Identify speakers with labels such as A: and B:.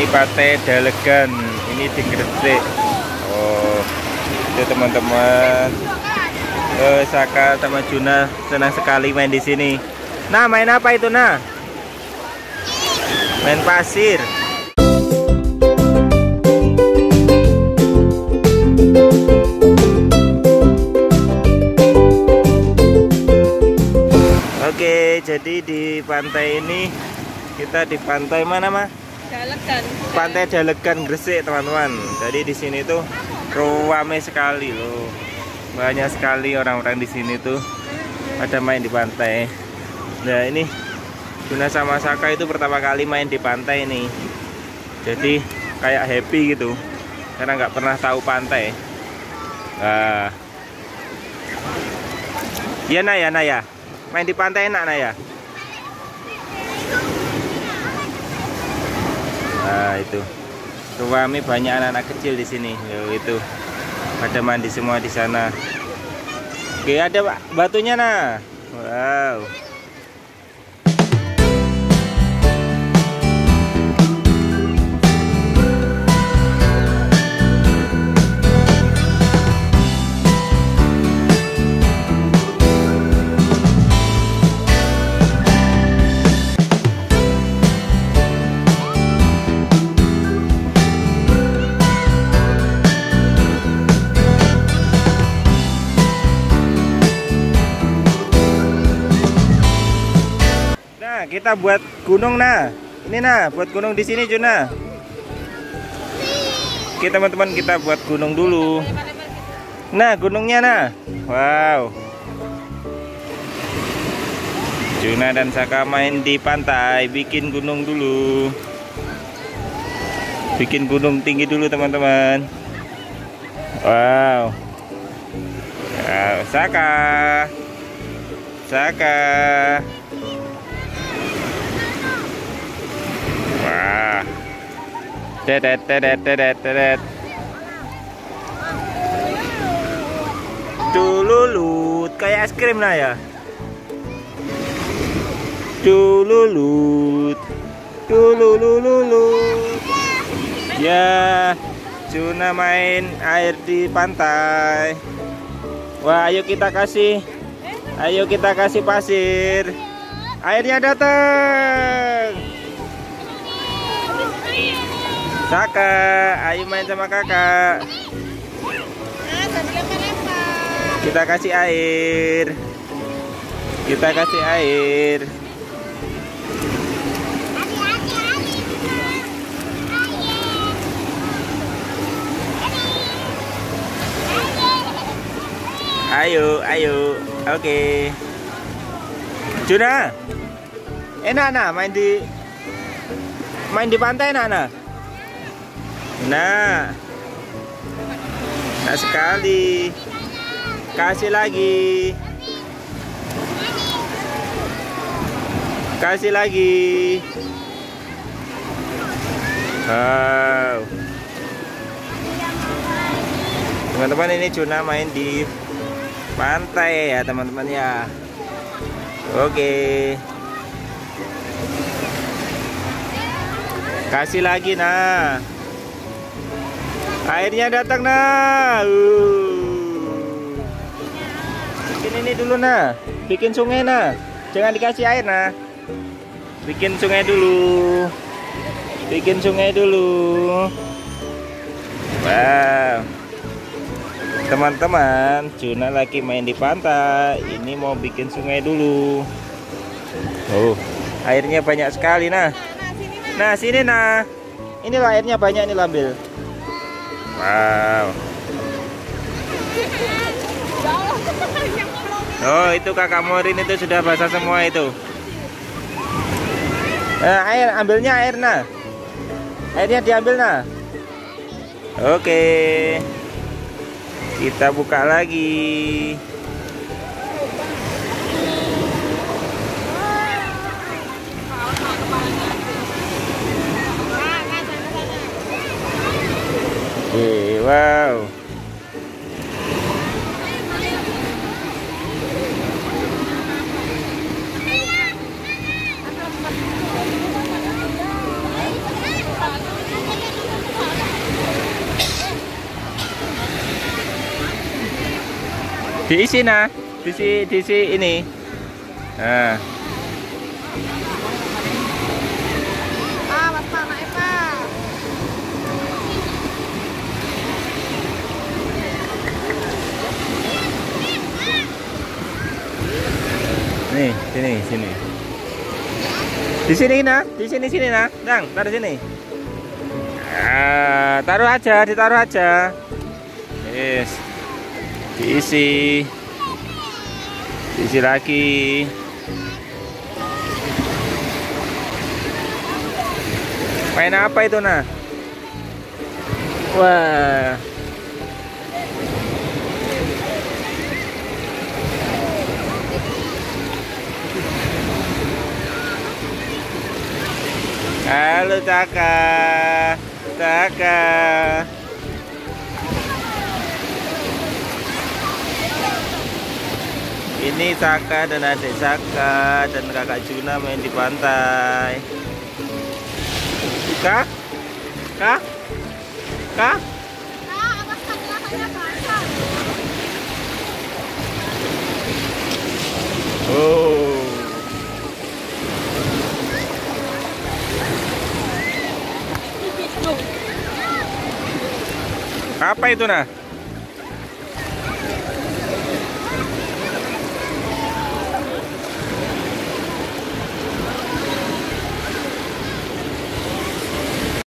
A: Ini Pantai Dalegan, ini di Gresik. Oh, itu teman-teman. Saka sama Juna senang sekali main di sini. Nah, main apa itu, nah? Main pasir. Oke, jadi di pantai ini kita di pantai mana, Mah?
B: Dalegan.
A: Pantai Dalegan Gresik, teman-teman. Jadi di sini tuh ramai sekali loh. Banyak sekali orang-orang di sini tuh pada main di pantai. Nah, ini Juna sama Saka itu pertama kali main di pantai ini. Jadi kayak happy gitu. Karena nggak pernah tahu pantai. Nah. Ya, Naya. Main di pantai enak, Naya. Nah, itu. Ruami banyak anak-anak kecil di sini. Yo, itu. Pada mandi semua di sana. Oke, ada batunya, nah. Wow. Kita buat gunung, nah. Ini, nah, buat gunung di sini, Juna. Oke, teman-teman, kita buat gunung dulu. Nah, gunungnya, nah. Wow. Juna dan Saka main di pantai, bikin gunung dulu. Bikin gunung tinggi dulu, teman-teman. Wow. Wow, Saka. Wah, dedet. Dululut kayak es krim, nah ya. Dululut. Ya, Juna main air di pantai. Wah, ayo kita kasih pasir. Airnya datang. Saka, ayo main sama kakak. Kita kasih air. Ayo. Oke. Juna, enak, nah, main di pantai, nah. Nah, enak sekali. Kasih lagi. Wow. Teman-teman, ini Juna main di pantai ya, teman-teman ya. Oke. Kasih lagi, nah. Airnya datang, nah. Bikin ini dulu, nah. Bikin sungai, nah. Jangan dikasih air, nah. Bikin sungai dulu. Wow. Teman-teman, Juna lagi main di pantai. Ini mau bikin sungai dulu. Oh, airnya banyak sekali, nah. Nah, sini, nah. Ini airnya banyak, nih, ambil. Wow. Oh, itu kakak Morin itu sudah basah semua itu. Nah, ambilnya air, nah. Airnya diambil, nah. Oke. Kita buka lagi. Wow. Diisi nah, diisi ini. Nah.
B: Mas mana Eva?
A: Nih, sini. Di sini nah, di sini nah. Dang, taruh sini. Taruh aja, ditaruh aja. Yes. Diisi lagi. Main apa itu nah? Wah. Halo Caka. Ini Caka dan adik Caka dan kakak Juna main di pantai. Kak?
B: Awas tangannya basah.
A: Oh. Apa itu nah?